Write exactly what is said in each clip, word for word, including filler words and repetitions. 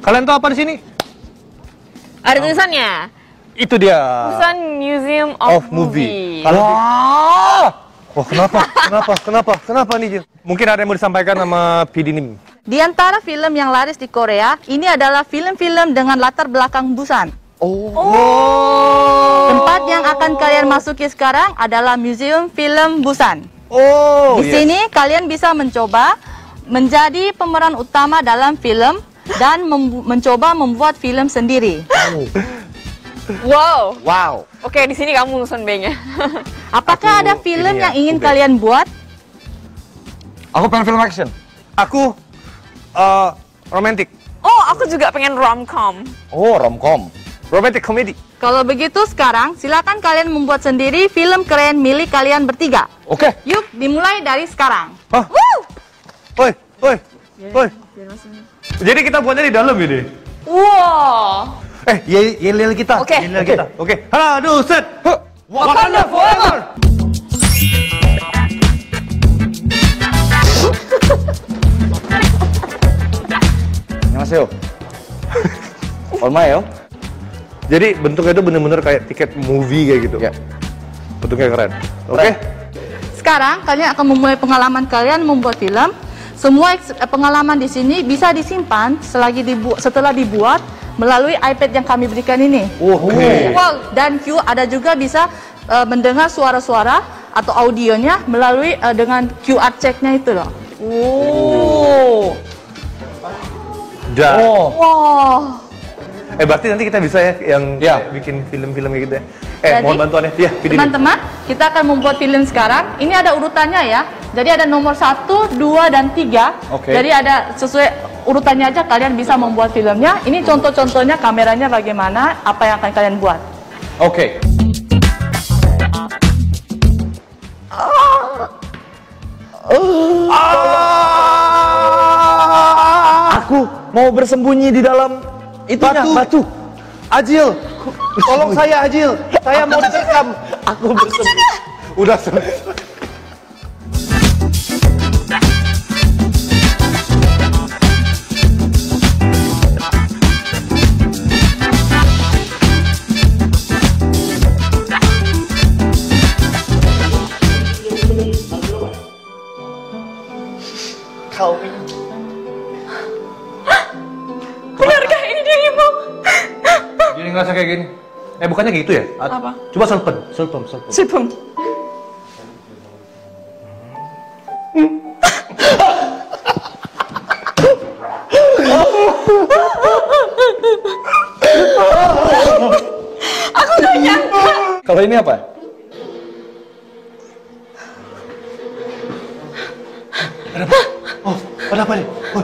Kalian tahu apa di sini? Ada tulisannya. Itu dia. Tulisan Museum of, Of movie. Movie. Kalau Wah. Wah, kenapa? Kenapa? Kenapa? Kenapa nih, Jin? Mungkin ada yang mau disampaikan sama P D Nim. Di antara film yang laris di Korea, ini adalah film-film dengan latar belakang Busan. Oh. Tempat yang akan kalian masuki sekarang adalah Museum Film Busan. Oh, Di sini kalian bisa mencoba menjadi pemeran utama dalam film dan mem- mencoba membuat film sendiri. Wow. Wow. Oke, di sini kamu Sun Beng ya. Apakah Aku ada film ini ya, yang ingin Ube. kalian buat? Aku pengen film action. Aku uh, romantic. Oh, aku juga pengen romcom. Oh, romcom. Romantic comedy. Kalau begitu sekarang silakan kalian membuat sendiri film keren milik kalian bertiga. Oke. Yuk, dimulai dari sekarang. Hah? Oi, oi, oi. Jadi kita buatnya di dalam ini. Wow. Eh, ye yel-yel kita. Oke. Yel-yel Oke. kita. Oke. Aduh, set. Huh. Wakanda forever. 안녕하세요. 얼마예요? Jadi bentuknya itu bener-bener kayak tiket movie kayak gitu. Ya. Bentuknya keren. Oke. Sekarang kalian akan memulai pengalaman kalian membuat film. Semua eks- eh, pengalaman di sini bisa disimpan selagi dibu- setelah dibuat melalui iPad yang kami berikan ini. Oke. Wow, dan Q ada juga bisa eh, mendengar suara-suara atau audionya melalui eh, dengan Q R check-nya itu loh. Oh. Dan, Oh. Wow. eh berarti nanti kita bisa ya yang Ya. kayak bikin film-film kayak gitu ya. Eh, Jadi, mohon bantuannya. Ya, P D Nim. Teman-teman, kita akan membuat film sekarang. Ini ada urutannya ya. Jadi ada nomor satu, dua, dan tiga. Oke. Jadi ada sesuai urutannya aja kalian bisa membuat filmnya. Ini contoh-contohnya kameranya bagaimana, apa yang akan kalian buat. Oke. Aku mau bersembunyi di dalam itunya, Batu. batu. Ajil, tolong saya Ajil. Saya mau direkam. Aku bersembunyi. Udah selesai. Kau ini. Benarkah ini dirimu? Jadi ngerasa kayak gini. Eh bukannya gitu ya? A- Apa? Coba selpen, selpen, selpen. Sipung. Aku gak nyangka. Kalau ini apa? Oh, ada apa nih? Oh.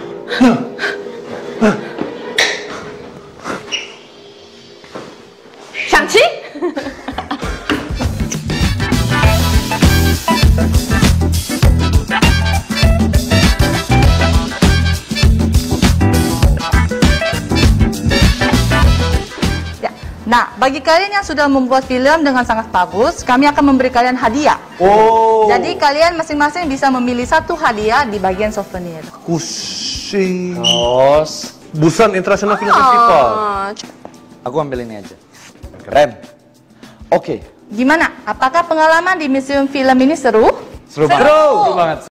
Shang-Chi? Ya. Nah, bagi kalian yang sudah membuat film dengan sangat bagus, kami akan memberi kalian hadiah. Oh. Jadi kalian masing-masing bisa memilih satu hadiah di bagian souvenir. Kucing. Terus Busan International Film Festival. Oh, aku ambil ini aja. Keren. Oke. Gimana? Apakah pengalaman di museum film ini seru? Seru banget. Seru banget.